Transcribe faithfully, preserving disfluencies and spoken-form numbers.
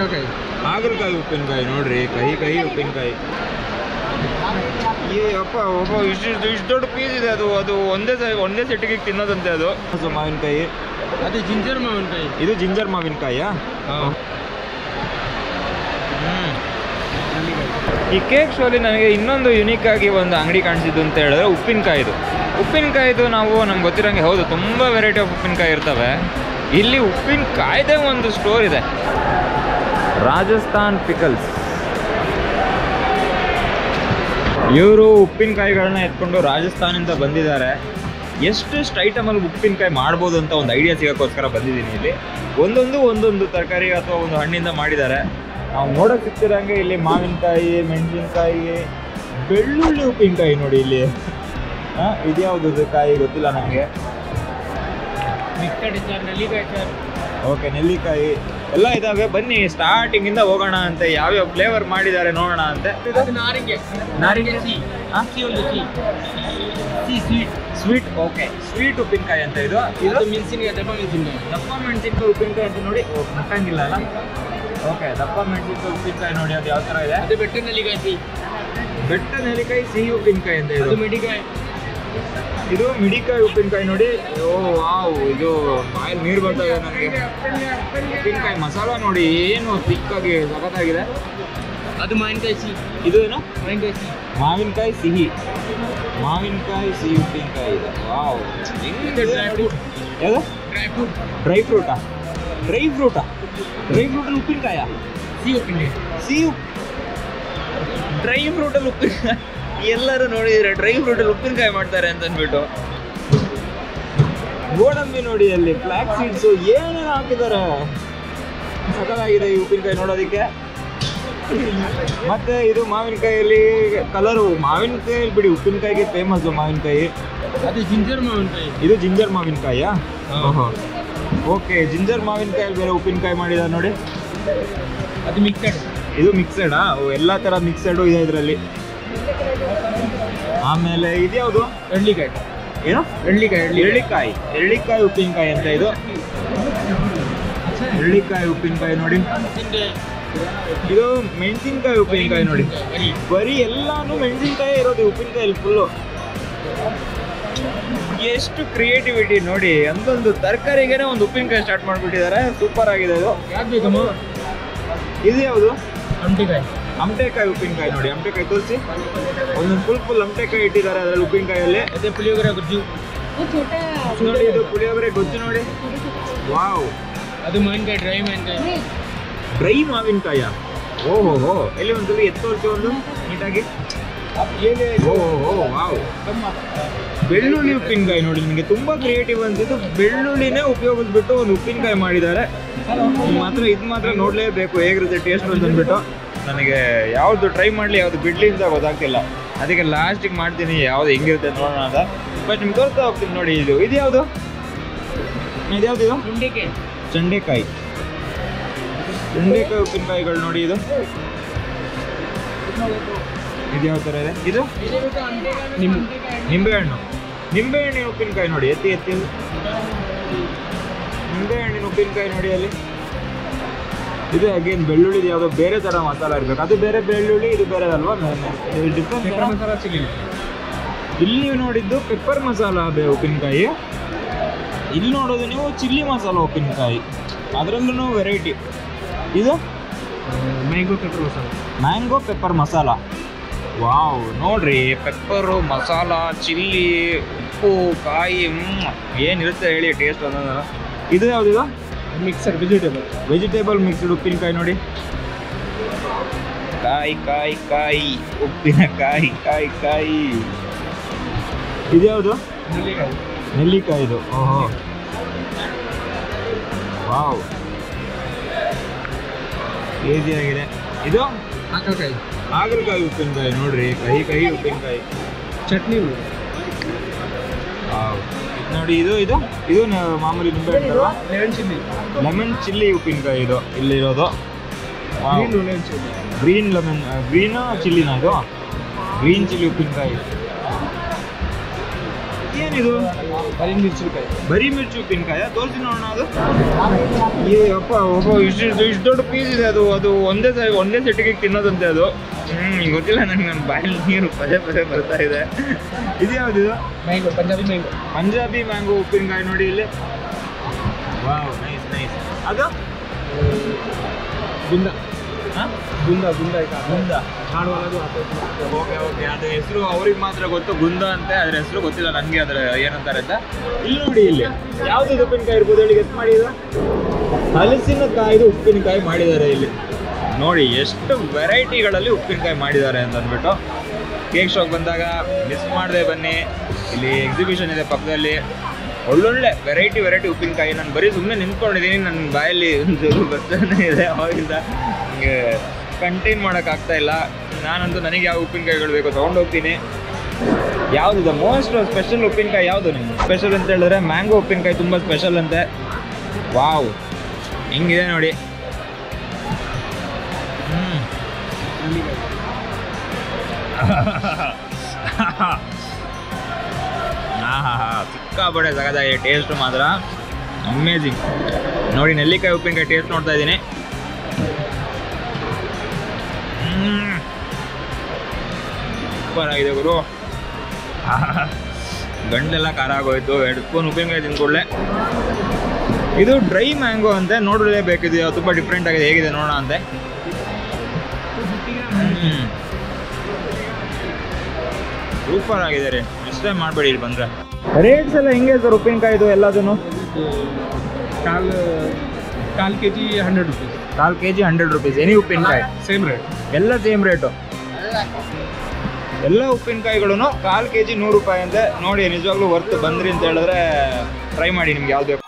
ಹಾಗಲಕಾಯಿ ಉಪ್ಪಿನಕಾಯಿ ನೋಡ್ರಿ, ಕಹಿ ಕಹಿ ಉಪ್ಪಿನಕಾಯಿ. ಏ ಅಪ್ಪ ಒಬ್ಬ ಇಷ್ಟು ಇಷ್ಟು ದೊಡ್ಡ ಪೀಸ್ ಇದೆ. ಅದು ಅದು ಒಂದೇ ಒಂದೇ ಸೆಟ್ಟಿಗೆ ತಿನ್ನೋದಂತೆ ಅದು. ಮಾವಿನಕಾಯಿ, ಅದು ಜಿಂಜರ್ ಮಾವಿನಕಾಯಿ. ಇದು ಜಿಂಜರ್ ಮಾವಿನಕಾಯಿಯಾ? ಈ ಕೇಕ್ ಶೋಲಿ ನನಗೆ ಇನ್ನೊಂದು ಯುನೀಕ್ ಆಗಿ ಒಂದು ಅಂಗಡಿ ಕಾಣಿಸಿದ್ದು ಅಂತ ಹೇಳಿದ್ರೆ ಉಪ್ಪಿನಕಾಯಿದು. ಉಪ್ಪಿನಕಾಯಿದು ನಾವು ನಮ್ಗೆ ಗೊತ್ತಿರೋಂಗೆ ಹೌದು, ತುಂಬ ವೆರೈಟಿ ಆಫ್ ಉಪ್ಪಿನಕಾಯಿ ಇರ್ತವೆ. ಇಲ್ಲಿ ಉಪ್ಪಿನಕಾಯ್ದೇ ಒಂದು ಸ್ಟೋರ್ ಇದೆ, ರಾಜಸ್ಥಾನ್ ಪಿಕಲ್ಸ್. ಇವರು ಉಪ್ಪಿನಕಾಯಿಗಳನ್ನ ಎತ್ಕೊಂಡು ರಾಜಸ್ಥಾನಿಂದ ಬಂದಿದ್ದಾರೆ. ಎಷ್ಟೆಷ್ಟು ಐಟಮಲ್ಲಿ ಉಪ್ಪಿನಕಾಯಿ ಮಾಡ್ಬೋದು ಅಂತ ಒಂದು ಐಡಿಯಾ ಸಿಗೋಕ್ಕೋಸ್ಕರ ಬಂದಿದ್ದೀನಿ. ಇಲ್ಲಿ ಒಂದೊಂದು ಒಂದೊಂದು ತರಕಾರಿ ಅಥವಾ ಒಂದು ಹಣ್ಣಿಂದ ಮಾಡಿದ್ದಾರೆ. ನಾವು ನೋಡೋಕೆ ಸಿಗ್ತಿರಂಗೆ ಇಲ್ಲಿ ಮಾವಿನಕಾಯಿ, ಮೆಣಸಿನ್ಕಾಯಿ, ಬೆಳ್ಳುಳ್ಳಿ ಉಪ್ಪಿನಕಾಯಿ ನೋಡಿ ಇಲ್ಲಿ. ಹಾಂ, ಇದ್ಯಾವುದು ಕಾಯಿ ಗೊತ್ತಿಲ್ಲ ನನಗೆ. ಓಕೆ, ನೆಲ್ಲಿಕಾಯಿ ಎಲ್ಲ ಇದಾವೆ. ಬನ್ನಿ ಸ್ಟಾರ್ಟಿಂಗಿಂದ ಹೋಗೋಣ ಅಂತೆ, ಯಾವ್ಯಾವ ಫ್ಲೇವರ್ ಮಾಡಿದ್ದಾರೆ ನೋಡೋಣ ಅಂತೆ. ನಾರಿಂಗೆ ನಾರಿಂಗೆ ಸ್ವೀಟ್. ಓಕೆ, ಸ್ವೀಟ್ ಉಪ್ಪಿನಕಾಯಿ ಅಂತ ಇದು. ಇದು ಮೆಣಸಿನಕಾಯಿ, ದಪ್ಪ ಮೆಣಸಿನಕಾಯಿ. ದಪ್ಪ ಮೆಣಸಿನಕಾಯಿ ಉಪ್ಪಿನಕಾಯಿ ಅಂತ ನೋಡಿ, ಮಟ್ಟಂಗಿಲ್ಲ ಅಲ್ಲ. ಓಕೆ, ದಪ್ಪ ಮೆಣಸಿನಕಾಯಿ ಉಪ್ಪಿನಕಾಯಿ ನೋಡಿ, ಅದು ಯಾವ ಥರ ಇದೆ. ಅದು ಬೆಟ್ಟ ನೆಲ್ಲಿಕಾಯಿ ಸಿಹಿ. ಬೆಟ್ಟ ನೆಲ್ಲಿಕಾಯಿ ಸಿಹಿ ಉಪ್ಪಿನಕಾಯಿ ಅಂತ ಇದು. ಮಿಡಿಕಾಯಿ, ಇದು ಮಿಡಿಕಾಯಿ ಉಪ್ಪಿನಕಾಯಿ ನೋಡಿ. ಓ ವಾವ್, ಇದು ಬಾಯಲ್ಲಿ ನೀರು ಬರ್ತಾ ಇದೆ ನನಗೆ. ಉಪ್ಪಿನಕಾಯಿ ಮಸಾಲ ನೋಡಿ, ಏನು ತಿಕ್ಕಾಗಿ ಸಖತ್ತಾಗಿದೆ. ಅದು ಮಾವಿನಕಾಯಿ ಸಿಹಿ. ಇದು ಏನು? ಮಾವಿನಕಾಯಿ ಸಿಹಿ. ಮಾವಿನಕಾಯಿ ಸಿಹಿ, ಮಾವಿನಕಾಯಿ ಸಿಹಿ ಉಪ್ಪಿನಕಾಯಿ ಇದೆ. ವಾವ್, ಯಾವುದು? Dry fruit. ಡ್ರೈ ಫ್ರೂಟಾ? ಡ್ರೈ ಫ್ರೂಟಾ? ಡ್ರೈ ಫ್ರೂಟಲ್ಲಿ ಉಪ್ಪಿನಕಾಯ? ಸಿಹಿ ಉಪ್ಪಿನಕಾಯಿ. ಸಿಹಿ ಡ್ರೈ ಫ್ರೂಟಲ್ಲಿ ಉಪ್ಪಿನಕಾಯಿ. ಎಲ್ಲರೂ ನೋಡಿದ್ರೆ ಡ್ರೈ ಫ್ರೂಟಲ್ಲಿ ಉಪ್ಪಿನಕಾಯಿ ಮಾಡ್ತಾರೆ ಅಂತ ಅಂದ್ಬಿಟ್ಟು. ಗೋಡಂಬಿ ನೋಡಿ, ಅಲ್ಲಿ ಫ್ಲಾಕ್ ಸೀಡ್ಸು ಏನೇನು ಹಾಕಿದ್ದಾರೆ. ಸಕಲಾಗಿದೆ ಈ ಉಪ್ಪಿನಕಾಯಿ ನೋಡೋದಕ್ಕೆ. ಮತ್ತೆ ಇದು ಮಾವಿನಕಾಯಲ್ಲಿ ಕಲರು, ಮಾವಿನಕಾಯಲ್ಲಿ ಬಿಡಿ, ಉಪ್ಪಿನಕಾಯಿಗೆ ಫೇಮಸ್ ಮಾವಿನಕಾಯಿ. ಅದು ಜಿಂಜರ್ ಮಾವಿನಕಾಯಿ. ಇದು ಜಿಂಜರ್ ಮಾವಿನಕಾಯಿಯಾ? ಓಹೋ, ಓಕೆ. ಜಿಂಜರ್ ಮಾವಿನಕಾಯಲ್ಲಿ ಬೇರೆ ಉಪ್ಪಿನಕಾಯಿ ಮಾಡಿದ್ದಾರೆ ನೋಡಿ. ಅದು ಮಿಕ್ಸೆಡ್. ಇದು ಮಿಕ್ಸೆಡಾ? ಎಲ್ಲ ಥರ ಮಿಕ್ಸೆಡು ಇದೆ ಇದರಲ್ಲಿ. ಆಮೇಲೆ ಇದ್ಯಾವುದು? ಎಳ್ಳಿಕಾಯಿ. ಏನು? ಎಳ್ಳಿಕಾಯಿ. ಎಳ್ಳಿಕಾಯಿ. ಎಳ್ಳಿಕಾಯಿ ಉಪ್ಪಿನಕಾಯಿ ಅಂತ ಇದು. ಎಳ್ಳಿಕಾಯಿ ಉಪ್ಪಿನಕಾಯಿ ನೋಡಿ. ಇದು ಮೆಣಸಿನ್ಕಾಯಿ ಉಪ್ಪಿನಕಾಯಿ ನೋಡಿ. ಬರೀ ಎಲ್ಲಾನು ಮೆಣಸಿನ್ಕಾಯಿ ಇರೋದು ಉಪ್ಪಿನಕಾಯಲ್ಲಿ ಫುಲ್ಲು. ಎಷ್ಟು ಕ್ರಿಯೇಟಿವಿಟಿ ನೋಡಿ, ಒಂದೊಂದು ತರಕಾರಿಗೇನೆ ಒಂದು ಉಪ್ಪಿನಕಾಯಿ ಸ್ಟಾರ್ಟ್ ಮಾಡಿಬಿಟ್ಟಿದ್ದಾರೆ. ಸೂಪರ್ ಆಗಿದೆ ಇದು. ಯಾವ್ದು ಬೇಕಮ್ಮ? ಇದು ಯಾವುದು? ಅಮಟೆಕಾಯಿ. ಅಮಟೆಕಾಯಿ ಉಪ್ಪಿನಕಾಯಿ ನೋಡಿ. ಅಮಟೆಕಾಯಿ ತೋರಿಸಿ. ಒಂದೊಂದು ಫುಲ್ ಫುಲ್ ಅಮಟೆಕಾಯಿ ಇಟ್ಟಿದ್ದಾರೆ ಅದರಲ್ಲಿ ಉಪ್ಪಿನಕಾಯಲ್ಲಿ. ಅದೇ ಪುಳಿಯೋಗರೆ ಗೊಜ್ಜು ನೋಡಿ. ಇದು ಪುಳಿಯೋಗರೆ ಗೊಜ್ಜು ನೋಡಿ. ವಾವ್, ಅದು ಮಾವಿನಕಾಯಿ, ಡ್ರೈ ಮಾವಿನಕಾಯಿ. ಡ್ರೈ ಮಾವಿನಕಾಯ? ಓಹೋ ಹೋ, ಎಲ್ಲಿ ಒಂದು ಎತ್ತು ತೋರಿಸಿ ಒಂದು ನೀಟಾಗಿ. ಓಹೋ ವಾವ್. ಬೆಳ್ಳುಳ್ಳಿ ಉಪ್ಪಿನಕಾಯಿ ನೋಡಿ. ನಿಮಗೆ ತುಂಬಾ ಕ್ರಿಯೇಟಿವ್ ಅನ್ಸಿದ್ದು. ಬೆಳ್ಳುಳ್ಳಿನೇ ಉಪಯೋಗಿಸ್ಬಿಟ್ಟು ಒಂದು ಉಪ್ಪಿನಕಾಯಿ ಮಾಡಿದ್ದಾರೆ. ಮಾತ್ರ ಇದು ಮಾತ್ರ ನೋಡಲೇಬೇಕು ಹೇಗಿರುತ್ತೆ ಟೇಸ್ಟ್ ಅಂತ ಅಂದ್ಬಿಟ್ಟು. ನನಗೆ ಯಾವುದು ಟ್ರೈ ಮಾಡಲಿ, ಯಾವುದು ಬಿಡ್ಲಿ ಅಂತ ಗೊತ್ತಾಗ್ತಿಲ್ಲ. ಅದಕ್ಕೆ ಲಾಸ್ಟಿಗೆ ಮಾಡ್ತೀನಿ ಯಾವ್ದು ಹೆಂಗಿರುತ್ತೆ ನೋಡೋಣ ಅಂತ. ಬಟ್ ನಿಮ್ಗೆ ತೋರಿಸ್ತಾ ಹೋಗ್ತೀನಿ ನೋಡಿ. ಇದು ಇದು ಯಾವುದು? ಇದ್ಯಾವುದು? ಇದು ಚಂಡೆಕಾಯಿ. ಚಂಡೆಕಾಯಿ. ಚಂಡೆಕಾಯಿ ಉಪ್ಪಿನಕಾಯಿಗಳು ನೋಡಿ. ಇದು ಇದು ಯಾವ ಥರ ಇದೆ? ಇದು ನಿಂಬೆಹಣ್ಣು. ನಿಂಬೆಹಣ್ಣಿನ ಉಪ್ಪಿನಕಾಯಿ ನೋಡಿ. ಎತ್ತಿ ಎತ್ತಿ ನಿಂಬೆಹಣ್ಣಿನ ಉಪ್ಪಿನಕಾಯಿ ನೋಡಿ ಅಲ್ಲಿ. ಇದು ಅಗೇನ್ ಬೆಳ್ಳುಳ್ಳಿ ಯಾವುದೋ ಬೇರೆ ಥರ ಮಸಾಲ ಇರಬೇಕು. ಅದು ಬೇರೆ ಬೆಳ್ಳುಳ್ಳಿ, ಇದು ಬೇರೆ ಅಲ್ವಾ? Difference masala chilli. ಇಲ್ಲಿ ನೋಡಿದ್ದು ಪೆಪ್ಪರ್ ಮಸಾಲ ಬೇ ಉಪ್ಪಿನಕಾಯಿ. ಇಲ್ಲಿ ನೋಡೋದು ನೀವು ಚಿಲ್ಲಿ ಮಸಾಲ ಉಪ್ಪಿನಕಾಯಿ. ಅದರಲ್ಲೂ ವೆರೈಟಿ. ಇದು mango pepper masala. Mango pepper masala. Wow, ನೋಡ್ರಿ, ಪೆಪ್ಪರು, ಮಸಾಲ, ಚಿಲ್ಲಿ, ಉಪ್ಪು, ಕಾಯಿ, ಏನಿರುತ್ತೆ ಹೇಳಿ ಟೇಸ್ಟ್ ಅನ್ನೋದಲ್ಲ. ಇದು ಯಾವುದಿದು? Mixer vegetable. ವೆಜಿಟೇಬಲ್ ಮಿಕ್ಸ್ಡ್ ಉಪ್ಪಿನಕಾಯಿ ನೋಡಿ. ಕಾಯಿ ಕಾಯಿ ಕಾಯಿ ಉಪ್ಪಿನಕಾಯಿ ಕಾಯಿ ಕಾಯಿ. ಇದ್ಯಾವುದು? ನೆಲ್ಲಿಕಾಯಿ. ನೆಲ್ಲಿಕಾಯಿ ಇದು. ಓಹೋ ವಾವ್, ಈಸಿಯಾಗಿದೆ. ಇದು ಹಾಗಲಕಾಯಿ. ಹಾಗಲಕಾಯಿ ಉಪ್ಪಿನಕಾಯಿ ನೋಡ್ರಿ. ಕಹಿ ಕಹಿ ಉಪ್ಪಿನಕಾಯಿ. ಚಟ್ನಿ ನೋಡಿ. ಇದು ಇದು ಇದು ಮಾಮೂಲಿ ನಿಂಬೆ ಅಲ್ವಾ? Lemon chilli. ಲೆಮನ್ ಚಿಲ್ಲಿ ಉಪ್ಪಿನಕಾಯಿ ಇದು ಇಲ್ಲಿರೋದು. ಗ್ರೀನ್ ಲೆಮನ್, ಗ್ರೀನ್ ಚಿಲ್ಲಿನ ಇದು? ಗ್ರೀನ್ ಚಿಲ್ಲಿ ಉಪ್ಪಿನಕಾಯಿ. ಏನಿದು? ಬರೀ ಮಿರ್ಚಿಕಾಯಿ ಬರೀ ಮಿರ್ಚಿ ಉಪ್ಪಿನಕಾಯ ತೋರಿಸಿ ನೋಡೋಣ ಅದು. ಈ ಅಪ್ಪ ಒಬ್ಬ ಇಷ್ಟು ಇಷ್ಟು ದೊಡ್ಡ ಪೀಸ್ ಇದೆ ಅದು. ಅದು ಒಂದೇ ಸ ಒಂದೇ ಸೆಟ್ಟಿಗೆ ತಿನ್ನೋದಂತೆ ಅದು. ಹ್ಮ್ ಗೊತ್ತಿಲ್ಲ ನನಗೆ, ನನ್ನ ಬಾಯಲ್ಲಿ ನೀರು ಪದೇ ಪದೇ ಬರ್ತಾ ಇದೆ. ಇದು ಯಾವುದಿದು? Mango, Punjabi mango. Punjabi mango ಉಪ್ಪಿನಕಾಯಿ ನೋಡಿ ಇಲ್ಲಿ. Wow, nice nice. ಅದು ಗುಂದ. ಹಾಂ, ಗುಂದ ಗುಂದ ಗುಂದ ಹಾಡುವಾಲದು. ಓಕೆ ಓಕೆ, ಅದ್ರ ಹೆಸರು ಅವ್ರಿಗೆ ಮಾತ್ರ ಗೊತ್ತು, ಗುಂದ ಅಂತೆ. ಅದ್ರ ಹೆಸರು ಗೊತ್ತಿಲ್ಲ ನನಗೆ, ಅದ್ರ ಏನಂತಾರೆ ಅಂತ. ಇಲ್ಲಿ ನೋಡಿ, ಇಲ್ಲಿ ಯಾವ್ದು ಉಪ್ಪಿನಕಾಯಿ ಇರ್ಬೋದು ಹೇಳಿ, ಗೆಸ್ ಮಾಡಿ. ಇದು ಹಲಸಿನಕಾಯಿದು ಉಪ್ಪಿನಕಾಯಿ ಮಾಡಿದ್ದಾರೆ ಇಲ್ಲಿ. ನೋಡಿ ಎಷ್ಟು ವೆರೈಟಿಗಳಲ್ಲಿ ಉಪ್ಪಿನಕಾಯಿ ಮಾಡಿದ್ದಾರೆ ಅಂತ ಅಂದ್ಬಿಟ್ಟು. ಕೇಕ್ ಶಾಪ್ ಬಂದಾಗ ಮಿಸ್ ಮಾಡದೆ ಬನ್ನಿ. ಇಲ್ಲಿ ಎಕ್ಸಿಬಿಷನ್ ಇದೆ ಪಕ್ಕದಲ್ಲಿ, ಒಳ್ಳೊಳ್ಳೆ ವೆರೈಟಿ ವೆರೈಟಿ ಉಪ್ಪಿನಕಾಯಿ. ನಾನು ಬರೀ ಸುಮ್ಮನೆ ನಿಂತ್ಕೊಂಡಿದ್ದೀನಿ, ನನ್ನ ಬಾಯಲ್ಲಿ ಒಂದು ಬರ್ತಾನೆ ಇದೆ ಅವಾಗಿಂದ. ನನಗೆ ಕಂಟೈನ್ ಮಾಡೋಕ್ಕಾಗ್ತಾ ಇಲ್ಲ. ನಾನಂತೂ ನನಗೆ ಯಾವ ಉಪ್ಪಿನಕಾಯಿಗಳು ಬೇಕೋ ತೊಗೊಂಡೋಗ್ತೀನಿ. ಯಾವುದು ಮೋಸ್ಟ್ ಸ್ಪೆಷಲ್ ಉಪ್ಪಿನಕಾಯಿ ಯಾವುದು ನಿಮ್ಗೆ? ಸ್ಪೆಷಲ್ ಅಂತ ಹೇಳಿದ್ರೆ ಮ್ಯಾಂಗೋ ಉಪ್ಪಿನಕಾಯಿ ತುಂಬ ಸ್ಪೆಷಲ್ ಅಂತೆ. ವಾವ್, ಹಿಂಗಿದೆ ನೋಡಿ. ಹ್ಞೂ ಹಾಂ ಹಾಂ ಹಾಂ ಸಿಕ್ಕಾಪಟ್ಟೆ ಸಗದಾಗಿದೆ ಟೇಸ್ಟು ಮಾತ್ರ ಅಮೇಝಿಂಗ್. ನೋಡಿ, ನೆಲ್ಲಿಕಾಯಿ ಉಪ್ಪಿನಕಾಯಿ ಟೇಸ್ಟ್ ನೋಡ್ತಾ ಇದ್ದೀನಿ. ಸೂಪರ್ ಆಗಿದೆ ಗುರು. ಗಂಟೆಲ್ಲ ಖಾರ ಆಗೋಯ್ತು. ಎರಡು ಸ್ಪೂನ್ ಉಪ್ಪಿನಕಾಯಿ ತಿಂದ್ಕೊಳ್ಳೆ. ಇದು ಡ್ರೈ ಮ್ಯಾಂಗೋ ಅಂತೆ, ನೋಡಲೇಬೇಕಿದೆ, ತುಂಬ ಡಿಫ್ರೆಂಟ್ ಆಗಿದೆ. ಹೇಗಿದೆ ನೋಡೋಣ ಅಂತೆ. ಹ್ಞೂ ಸೂಪರ್ ಆಗಿದೆ ರೀ. ನೆಕ್ಸ್ಟ್ ಟೈಮ್ ಮಾಡಬೇಡಿ ಇಲ್ಲಿ ಬಂದರೆ. ರೇಟ್ಸ್ ಎಲ್ಲ ಹೆಂಗೆ ಸರ್ ಉಪ್ಪಿನಕಾಯಿದು ಎಲ್ಲದನ್ನು? ಕಾಲು ಕಾಲು ಕೆ ಜಿ ಹಂಡ್ರೆಡ್ ರುಪೀಸ್. ಕಾಲು K G hundred rupees. Any ಉಪ್ಪಿನಕಾಯಿ ಸೇಮ್ ರೇಟ್, ಎಲ್ಲ ಸೇಮ್ ರೇಟು. ಎಲ್ಲ ಉಪ್ಪಿನಕಾಯಿಗಳು ಕಾಲು ಕೆ ಜಿ ನೂರು ರೂಪಾಯಿ ಅಂತೆ. ನೋಡಿ, ನಿಜವಾಗ್ಲೂ ವರ್ತ್ ಬಂದ್ರಿ ಅಂತ ಹೇಳಿದ್ರೆ ಟ್ರೈ ಮಾಡಿ, ನಿಮ್ಗೆ ಯಾವ್ದು ಬೇಕು